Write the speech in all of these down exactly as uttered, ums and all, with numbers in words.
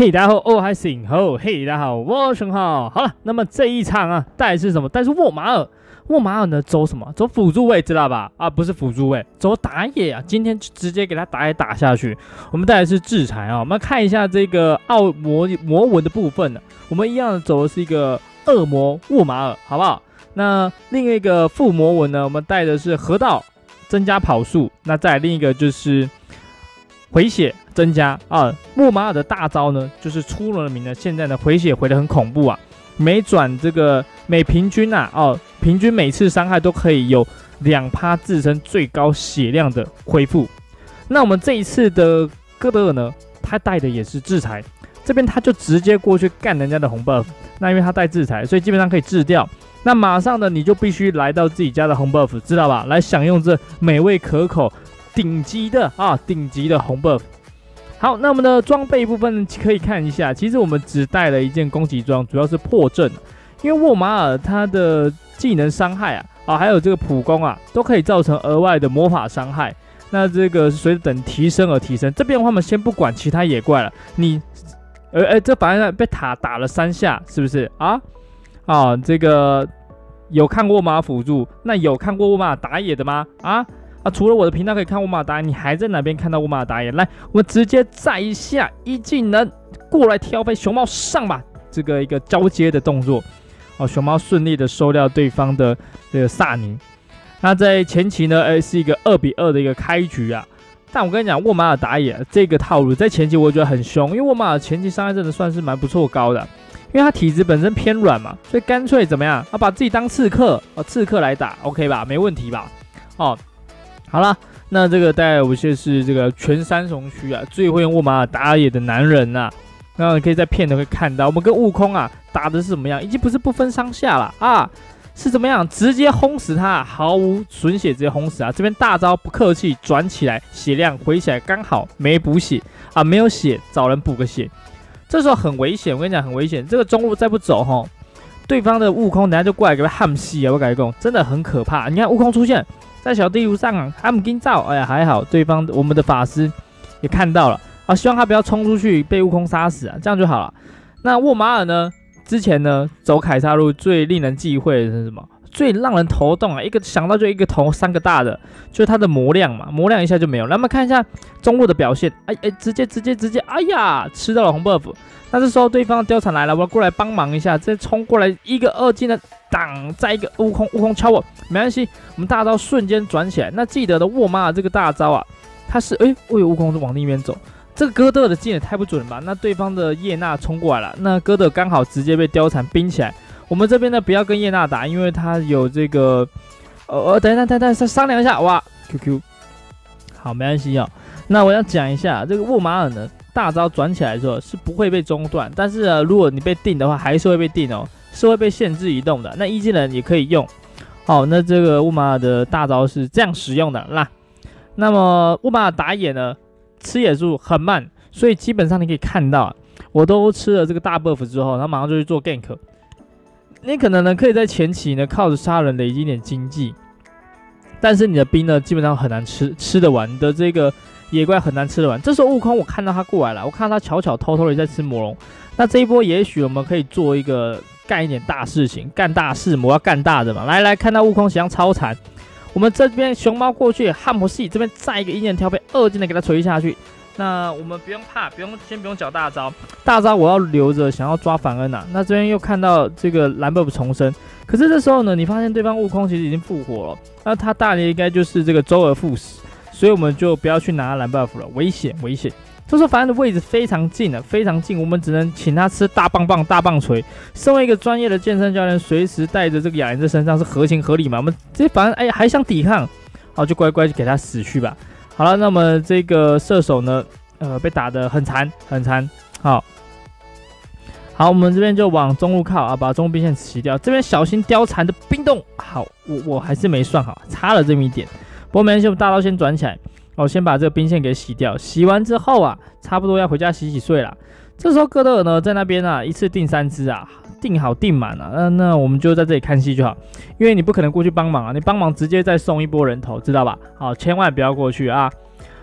嘿，大家好，我还行吼。嘿，大家好，我陈浩。好了，那么这一场啊，带是什么？带是沃马尔。沃马尔呢，走什么？走辅助位，知道吧？啊，不是辅助位，走打野啊。今天直接给他打野打下去。我们带的是制裁啊。我们看一下这个奥魔魔文的部分呢、啊，我们一样走的是一个恶魔沃马尔，好不好？那另一个副魔文呢，我们带的是河道，增加跑速。那再来另一个就是回血增加啊。沃马尔的大招呢，就是出了名的，现在呢回血回得很恐怖啊。每转这个每平均啊哦，平均每次伤害都可以有两趴自身最高血量的恢复。那我们这一次的哥德尔呢，他带的也是制裁，这边他就直接过去干人家的红 buff。那因为他带制裁，所以基本上可以治掉。那马上呢，你就必须来到自己家的红 buff， 知道吧？来享用这美味可口、顶级的啊顶级的红 buff。好，那我们的装备部分可以看一下，其实我们只带了一件攻击装，主要是破阵，因为沃马尔他的技能伤害啊，啊还有这个普攻啊，都可以造成额外的魔法伤害。那这个随着等提升而提升。这边的话，我们先不管其他野怪了，你，呃呃，这反正被塔打了三下，是不是啊？啊，这个有看过沃马尔辅助，那有看过沃马尔打野的吗？啊？啊，除了我的频道可以看沃马尔打野，你还在哪边看到沃马尔打野？来，我们直接再一下一技能过来挑飞熊猫上吧，这个一个交接的动作，哦，熊猫顺利的收掉对方的这个萨尼。那在前期呢，哎，是一个二比二的一个开局啊。但我跟你讲，沃马尔打野这个套路在前期我觉得很凶，因为沃马尔前期伤害真的算是蛮不错高的，因为他体质本身偏软嘛，所以干脆怎么样，啊，把自己当刺客，哦，刺客来打 ，OK 吧，没问题吧？哦。好了，那这个带我就是这个全三重区啊，最会用沃马尔打野的男人呐、啊。那你可以在片头会看到，我们跟悟空啊打的是怎么样，已经不是不分上下了啊，是怎么样直接轰死他，毫无损血直接轰死啊。这边大招不客气，转起来血量回起来刚好没补血啊，没有血找人补个血，这时候很危险。我跟你讲很危险，这个中路再不走吼，对方的悟空等下就过来给他焊死啊！我跟你讲，真的很可怕。你看悟空出现在小地图上啊，他们跟照，哎呀还好，对方我们的法师也看到了啊，希望他不要冲出去被悟空杀死啊，这样就好了。那沃马尔呢，之前呢走凯撒路最令人忌讳的是什么？最让人头痛啊，一个想到就一个头三个大的，就是他的魔量嘛，魔量一下就没有。那么看一下中路的表现，哎哎，直接直接直接，哎呀，吃到了红 buff。那这时候对方的貂蝉来了，我要过来帮忙一下，直接冲过来一个二技能挡，再一个悟空，悟空敲我，没关系，我们大招瞬间转起来。那记得的沃马尔这个大招啊，他是哎，我有悟空往那边走，这个哥德尔的技能太不准了吧？那对方的叶娜冲过来了，那哥德尔刚好直接被貂蝉冰起来。我们这边呢不要跟叶娜打，因为他有这个，呃，等一下，等一下，再商量一下，哇 ，Q Q， 好，没关系哦。那我要讲一下这个沃马尔呢。大招转起来的时候是不会被中断，但是呢，如果你被定的话，还是会被定哦，是会被限制移动的。那一技能也可以用，好，那这个沃马尔的大招是这样使用的啦。那么沃马尔打野呢，吃野速很慢，所以基本上你可以看到、啊，我都吃了这个大 buff 之后，然后马上就去做 gank。你可能呢可以在前期呢靠着杀人累积一点经济，但是你的兵呢基本上很难吃吃得完，你的这个。野怪很难吃得完，这时候悟空我看到他过来了，我看到他悄悄偷偷的在吃魔龙。那这一波也许我们可以做一个干一点大事情，干大事，魔要干大的嘛。来来，看到悟空想超残，我们这边熊猫过去，汉摩系这边再一个一念挑飞，二技能给他锤下去。那我们不用怕，不用先不用缴大招，大招我要留着，想要抓凡恩啊。那这边又看到这个蓝 buff 重生，可是这时候呢，你发现对方悟空其实已经复活了，那他大概应该就是这个周而复始。所以我们就不要去拿蓝 buff 了，危险危险。这时候凡恩的位置非常近了，非常近，我们只能请他吃大棒棒、大棒锤。身为一个专业的健身教练，随时带着这个雅人在身上是合情合理嘛？我们这凡恩哎呀还想抵抗，好就乖乖给他死去吧。好了，那么这个射手呢，呃，被打得很残很残。好，好，我们这边就往中路靠啊，把中路兵线洗掉。这边小心貂蝉的冰冻。好，我我还是没算好，差了这么一点。不过没关系，我们大刀先转起来，我、哦、先把这个兵线给洗掉。洗完之后啊，差不多要回家洗洗睡了。这时候哥德尔呢在那边啊，一次定三只啊，定好定满啊。那那我们就在这里看戏就好，因为你不可能过去帮忙啊，你帮忙直接再送一波人头，知道吧？好，千万不要过去啊。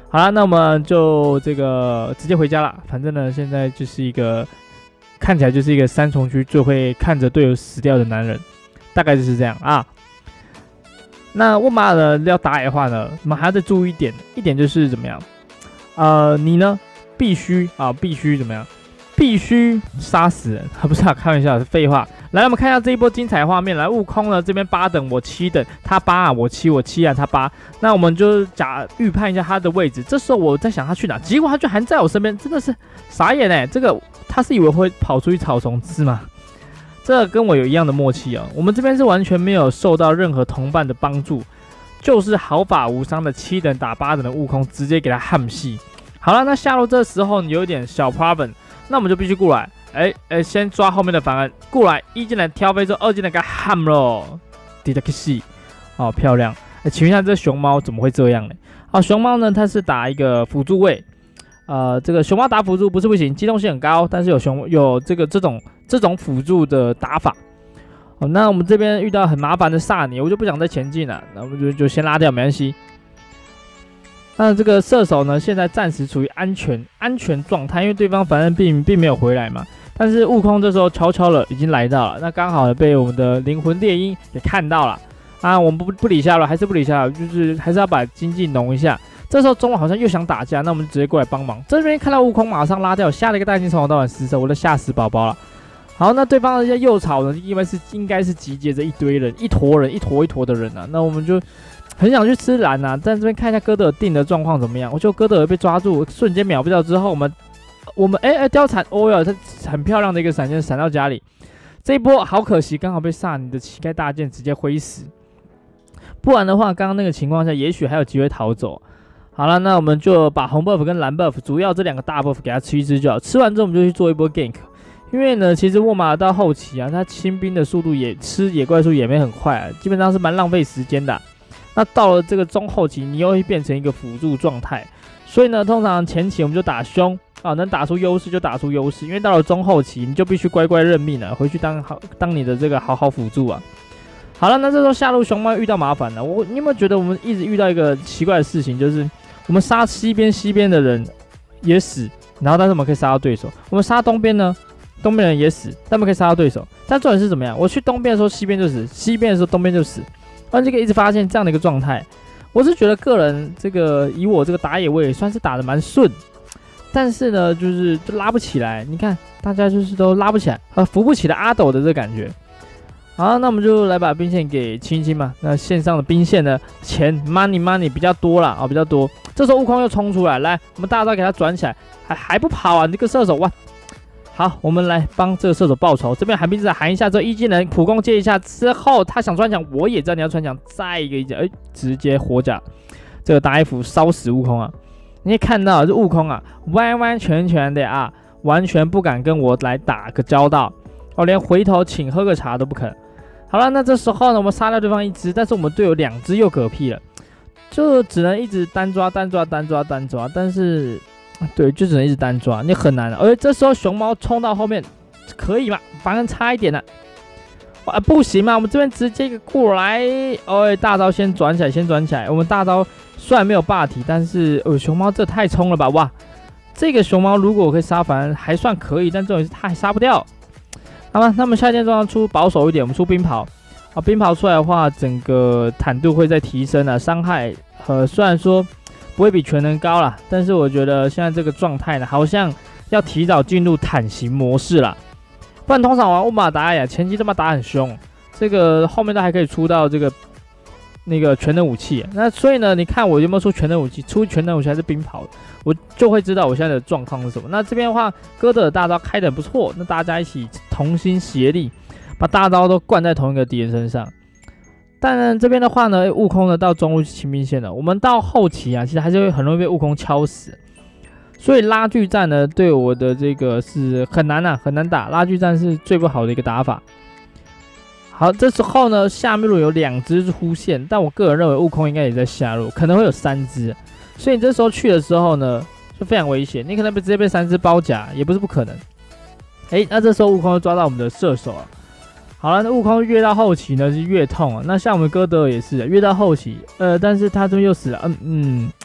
好了，那我们就这个直接回家了。反正呢，现在就是一个看起来就是一个三重区最会看着队友死掉的男人，大概就是这样啊。那沃马尔要打野的话呢，我们还要再注意一点，一点就是怎么样？呃，你呢必须啊，必须怎么样？必须杀死人，不是啊，开玩笑，是废话。来，我们看一下这一波精彩画面。来，悟空呢这边八等，我七等，他八啊，我七，我七啊，他八。那我们就假预判一下他的位置。这时候我在想他去哪，结果他就还在我身边，真的是傻眼哎！这个他是以为会跑出去草丛吃吗？这个跟我有一样的默契哦。我们这边是完全没有受到任何同伴的帮助，就是毫发无伤的七等打八等的悟空，直接给他焊戏。好了，那下路这时候你有点小 problem。那我们就必须过来，哎、欸、哎、欸，先抓后面的反而过来，一进来挑飞之后，二进来给他喊喽 ，D D K， 哦，漂亮。哎、欸，请问一下，这熊猫怎么会这样呢？好，熊猫呢，它是打一个辅助位，呃，这个熊猫打辅助不是不行，机动性很高，但是有熊有这个这种这种辅助的打法。哦，那我们这边遇到很麻烦的萨尼，我就不想再前进了，那我们就就先拉掉，没关系。那这个射手呢，现在暂时处于安全安全状态，因为对方反正并并没有回来嘛。但是悟空这时候悄悄的已经来到了，那刚好被我们的灵魂猎鹰给看到了啊！我们不不理下了，还是不理下了，就是还是要把经济弄一下。这时候中路好像又想打架，那我们就直接过来帮忙。这边看到悟空马上拉掉，下了一个带金从头到尾失手，我都吓死宝宝了。好，那对方的右草呢，因为是应该是集结着一堆人，一坨人，一坨一坨的人啊，那我们就。很想去吃蓝啊，但这边看一下哥德尔定的状况怎么样？我就哥德尔被抓住，瞬间秒不掉之后，我们我们哎哎貂蝉，哦哟，它很漂亮的一个闪现闪到家里。这一波好可惜，刚好被萨尼的乞丐大剑直接挥死。不然的话，刚刚那个情况下，也许还有机会逃走。好了，那我们就把红 buff 跟蓝 buff 主要这两个大 buff 给它吃一吃就好。吃完之后，我们就去做一波 gank。因为呢，其实沃马尔到后期啊，他清兵的速度也吃野怪速也没很快、啊，基本上是蛮浪费时间的、啊。那到了这个中后期，你又会变成一个辅助状态，所以呢，通常前期我们就打凶啊，能打出优势就打出优势，因为到了中后期，你就必须乖乖认命了，回去当好当你的这个好好辅助啊。好了，那这时候下路熊猫遇到麻烦了，我你有没有觉得我们一直遇到一个奇怪的事情，就是我们杀西边西边的人也死，然后但是我们可以杀到对手，我们杀东边呢，东边人也死，但我们可以杀到对手，但重点是怎么样？我去东边的时候西边就死，西边的时候东边就死。但这个一直发现这样的一个状态，我是觉得个人这个以我这个打野我也算是打得蛮顺，但是呢，就是就拉不起来。你看大家就是都拉不起来，呃，扶不起的阿斗的这个感觉。好，那我们就来把兵线给清清嘛。那线上的兵线呢，钱 money money 比较多啦，啊、哦，比较多。这时候悟空又冲出来，来，我们大招给他转起来，还还不跑啊？你这个射手哇！好，我们来帮这个射手报仇。这边寒冰之喊一下之后，一技能普攻接一下之后，他想穿墙，我也知道你要穿墙，再一个一技，哎，直接火甲这个打 F 烧死悟空啊！你可以看到这悟空啊，完完全全的啊，完全不敢跟我来打个交道，哦，连回头请喝个茶都不肯。好了，那这时候呢，我们杀掉对方一只，但是我们队友两只又嗝屁了，就只能一直单抓单抓单抓单抓，但是。对，就只能一直单抓，你很难了。而且这时候熊猫冲到后面，可以吗？反正差一点了。哇，不行嘛！我们这边直接一个过来，哦，大招先转起来，先转起来。我们大招虽然没有霸体，但是呃，熊猫这太冲了吧！哇，这个熊猫如果我可以杀，反正还算可以，但重点是它还杀不掉。好吧，那么下一件状况出保守一点，我们出冰袍。啊，冰袍出来的话，整个坦度会再提升啊，伤害呃，虽然说。不会比全能高啦，但是我觉得现在这个状态呢，好像要提早进入坦型模式啦。不然通常玩乌马达呀，前期这么打很凶，这个后面都还可以出到这个那个全能武器。那所以呢，你看我有没有出全能武器？出全能武器还是冰袍，我就会知道我现在的状况是什么。那这边的话，哥德尔大招开得不错，那大家一起同心协力，把大招都灌在同一个敌人身上。但这边的话呢，悟空呢到中路清兵线了，我们到后期啊，其实还是会很容易被悟空敲死，所以拉锯战呢对我的这个是很难啊，很难打，拉锯战是最不好的一个打法。好，这时候呢下路有两只出现，但我个人认为悟空应该也在下路，可能会有三只，所以你这时候去的时候呢就非常危险，你可能被直接被三只包夹，也不是不可能。哎，那这时候悟空就抓到我们的射手啊。好了，那悟空越到后期呢是越痛啊。那像我们哥德尔也是，越到后期，呃，但是他这边又死了，嗯嗯，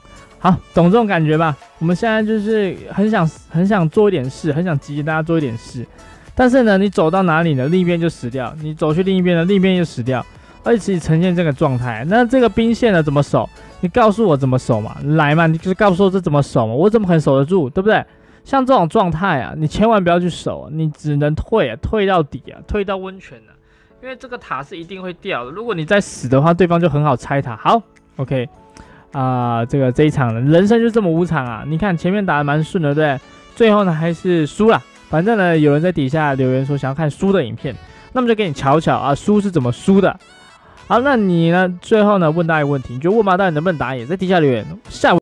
好，懂这种感觉吧？我们现在就是很想很想做一点事，很想集结大家做一点事，但是呢，你走到哪里呢，另一边就死掉；你走去另一边呢，另一边就死掉，而且呈现这个状态。那这个兵线呢怎么守？你告诉我怎么守嘛？来嘛，你就是告诉我这怎么守嘛？我怎么可能守得住，对不对？像这种状态啊，你千万不要去守，你只能退啊，退到底啊，退到温泉啊，因为这个塔是一定会掉的。如果你再死的话，对方就很好拆塔。好 ，OK。啊、呃，这个这一场人生就这么无常啊！你看前面打得蛮顺的，对不对？最后呢还是输了。反正呢，有人在底下留言说想要看输的影片，那么就给你瞧瞧啊，输是怎么输的。好，那你呢？最后呢问大家一个问题，你觉得沃马到底能不能打野？在底下留言。下午。